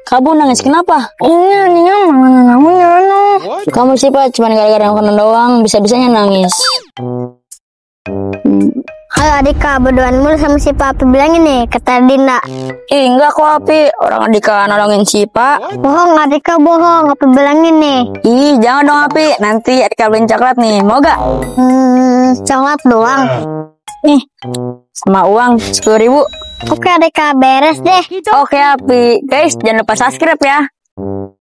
Kamu nangis kenapa? Ini namanya. Kamu sih Pak, cuma gara-gara makanan doang, bisa-bisanya nangis. Halo Adika, berduaan mulu sama si Papi bilangin nih, kata Dinda. Ih, enggak kok Api, orang Adika nolongin Cipa. Bohong Adika, bohong, Papi bilangin nih. Ih, jangan dong Api, nanti Adika beliin coklat nih, mau gak? Coklat doang. Nih, sama uang 10.000. Oke Adika, beres deh. Oke Api, guys jangan lupa subscribe ya.